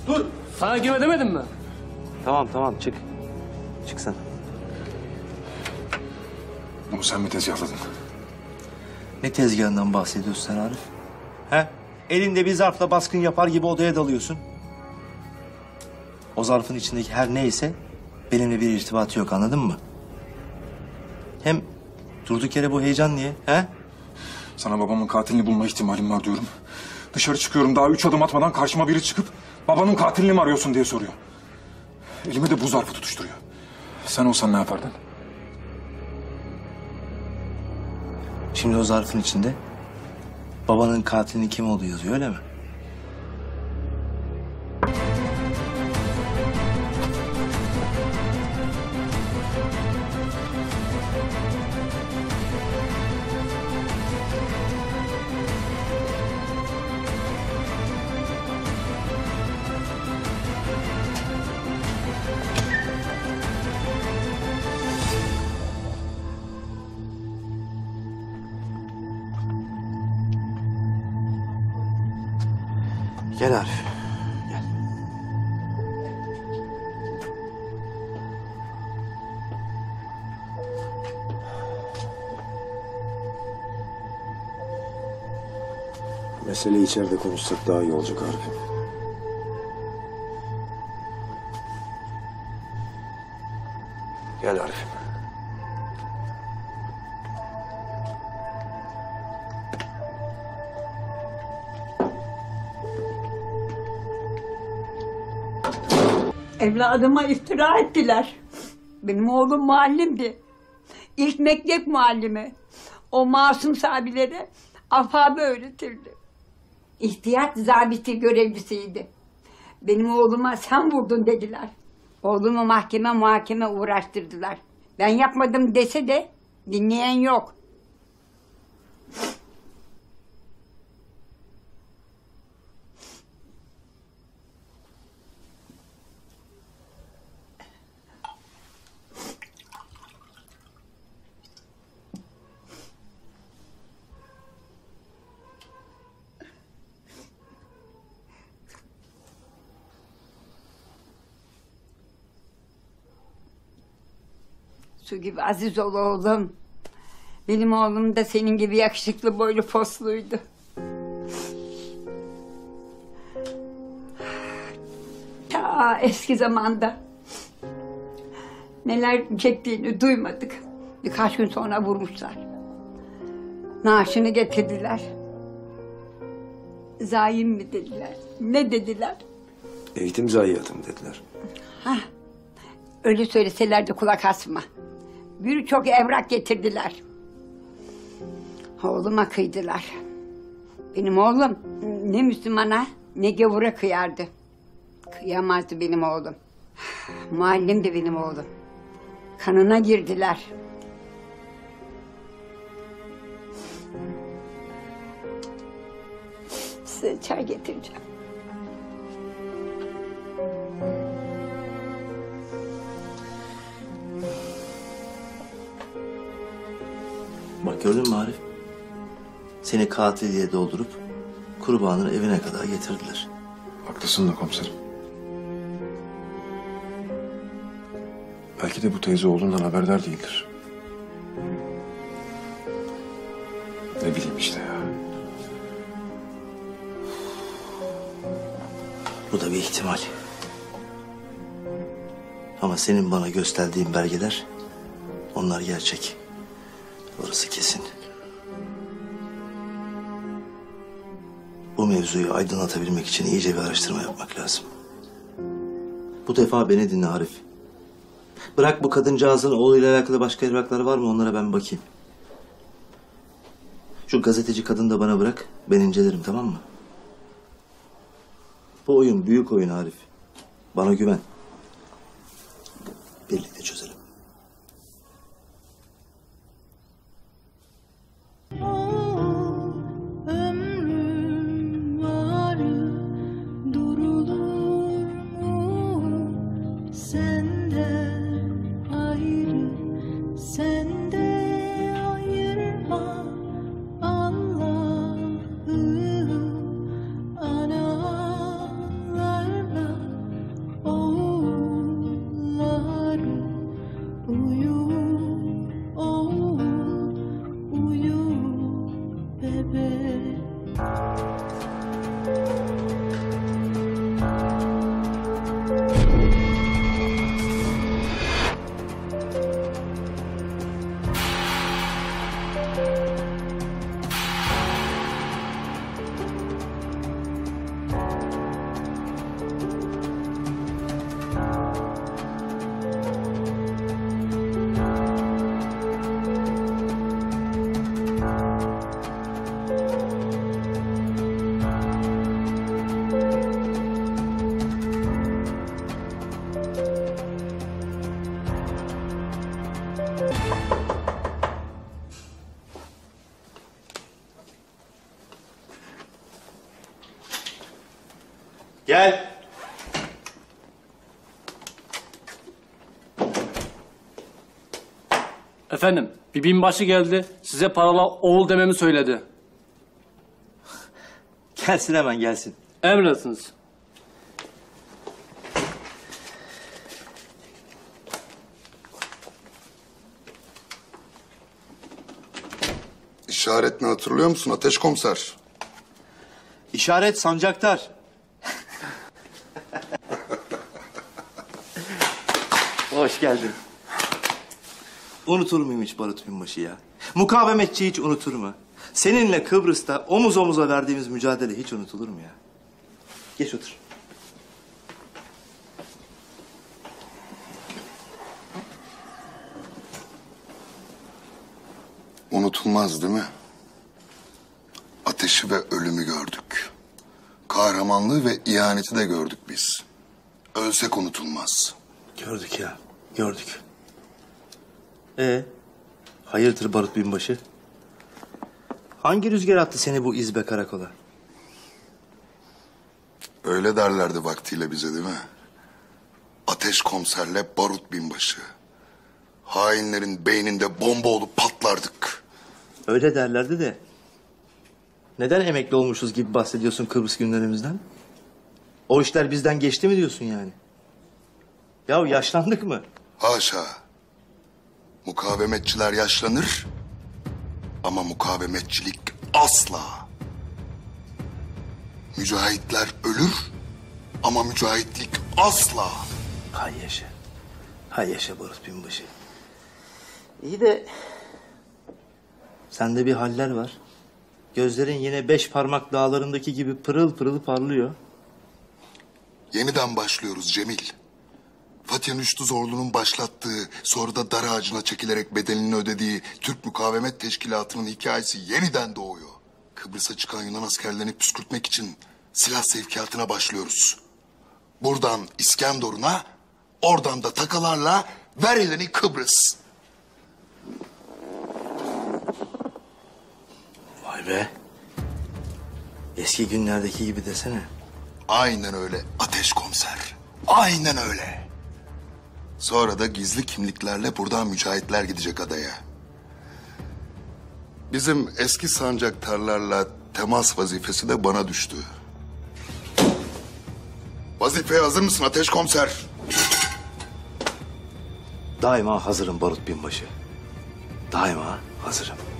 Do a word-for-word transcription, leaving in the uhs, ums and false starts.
Dur. Sana girme demedim mi? Tamam tamam çık. Çık sen. Bunu sen mi tezgahladın? Ne tezgahından bahsediyorsun sen Arif? He? Elinde bir zarfla baskın yapar gibi odaya dalıyorsun. O zarfın içindeki her neyse benimle bir irtibatı yok, anladın mı? Hem durduk yere bu heyecan niye? He? Sana babamın katilini bulma ihtimalim var diyorum. Dışarı çıkıyorum, daha üç adım atmadan karşıma biri çıkıp babanın katilini mi arıyorsun diye soruyor. Elime de bu zarfı tutuşturuyor. Sen olsan ne yapardın? Şimdi o zarfın içinde babanın katilinin kim olduğu yazıyor, öyle mi? Gel Arif, gel. Meseleyi içeride konuşsak daha iyi olacak Arif'im. Gel Arif'im. Evladıma iftira ettiler. Benim oğlum muallimdi. İlk mektep muallimi. O masum sahabilere alfabe öğretirdi. İhtiyat zabiti görevlisiydi. Benim oğluma sen vurdun dediler. Oğlumu mahkeme muhakeme uğraştırdılar. Ben yapmadım dese de dinleyen yok. Su gibi aziz ol oğlum. Benim oğlum da senin gibi yakışıklı, boylu, posluydu. Ta eski zamanda neler çektiğini duymadık. Birkaç gün sonra vurmuşlar. Naaşını getirdiler. Zalim mi dediler, ne dediler? Eğitim zayiatı mı dediler? Hah, öyle söyleseler de kulak asma. Birçok evrak getirdiler. Oğluma kıydılar. Benim oğlum ne Müslümana ne gavura kıyardı. Kıyamazdı benim oğlum. Muallim de benim oğlum. Kanına girdiler. Size çay getireceğim. Bak gördün mü Arif? Seni katil diye doldurup kurbanını evine kadar getirdiler. Haklısın da komiserim. Belki de bu teyze oğlundan haberdar değildir. Ne bileyim işte ya. Bu da bir ihtimal. Ama senin bana gösterdiğin belgeler, onlar gerçek. Orası kesin. Bu mevzuyu aydınlatabilmek için iyice bir araştırma yapmak lazım. Bu defa beni dinle Arif. Bırak bu kadıncağızın oğluyla alakalı başka evrakları var mı, onlara ben bakayım. Şu gazeteci kadını da bana bırak, ben incelerim, tamam mı? Bu oyun büyük oyun Arif. Bana güven. Birlikte çözelim. Allah'ı analarla Gel. Efendim, bir binbaşı geldi. Size parola oğul dememi söyledi. Gelsin hemen gelsin. Emrediniz. İşaret ne hatırlıyor musun Ateş Komiser? İşaret sancaktar. Hoş geldin. Unutur muyum hiç Barut Binbaşı ya? Mukavemetçi hiç unutur mu? Seninle Kıbrıs'ta omuz omuza verdiğimiz mücadele hiç unutulur mu ya? Geç otur. Unutulmaz değil mi? Ateşi ve ölümü gördük. Kahramanlığı ve ihaneti de gördük biz. Ölsek unutulmaz. Gördük ya, gördük. Ee, hayırdır Barut Binbaşı? Hangi rüzgar attı seni bu izbe karakola? Öyle derlerdi vaktiyle bize değil mi? Ateş Komiserle Barut Binbaşı. Hainlerin beyninde bomba olup patlardık. Öyle derlerdi de... Neden emekli olmuşuz gibi bahsediyorsun Kıbrıs günlerimizden? O işler bizden geçti mi diyorsun yani? Ya yaşlandık mı? Haşa. Mukavemetçiler yaşlanır ama mukavemetçilik asla. Mücahitler ölür ama mücahitlik asla. Hay yaşa. Hay yaşa Barut Binbaşı. İyi de... Sende bir haller var. Gözlerin yine beş parmak dağlarındaki gibi pırıl pırıl parlıyor. Yeniden başlıyoruz Cemil. Fatih Üçlü Zorlu'nun başlattığı, sonra da dar ağacına çekilerek bedelini ödediği Türk Mukavemet Teşkilatı'nın hikayesi yeniden doğuyor. Kıbrıs'a çıkan Yunan askerlerini püskürtmek için silah sevkiyatına başlıyoruz. Buradan İskenderun'a, oradan da takalarla ver elini Kıbrıs. Vay be. Eski günlerdeki gibi desene. Aynen öyle Ateş Komiser. Aynen öyle. Sonra da gizli kimliklerle buradan mücahitler gidecek adaya. Bizim eski sancaktarlarla temas vazifesi de bana düştü. Vazifeye hazır mısın Ateş Komiser? Daima hazırım Barut Binbaşı. Daima hazırım.